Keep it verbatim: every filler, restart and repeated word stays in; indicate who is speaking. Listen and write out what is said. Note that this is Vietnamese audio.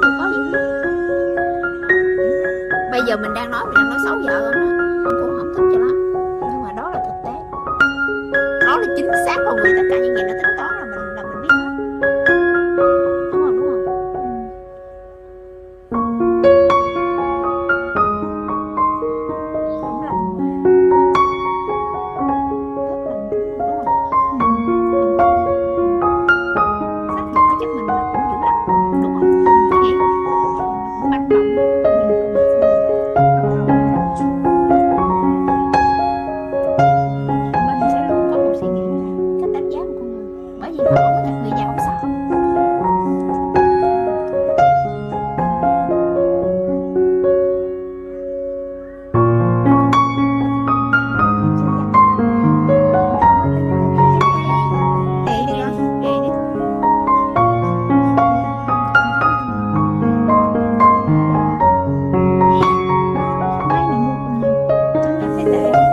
Speaker 1: có gì hết. Bây giờ mình đang nói mình đang nói xấu vợ không đó, ông cũng không thích cho lắm, nhưng mà đó là thực tế, đó là chính xác con người, tất cả những gì nó tính toán là mình là mình biết hết. Đúng không? Đúng không? Cũng là chắc mình là cũng dữ lắm, đúng không? Mình nghĩ manh động. Mình sẽ luôn có một suy nghĩ là cách đánh giá một con người, bởi vì nó không có thật, người già không sợ. Mai này mua còn nhiều, chắc là sẽ để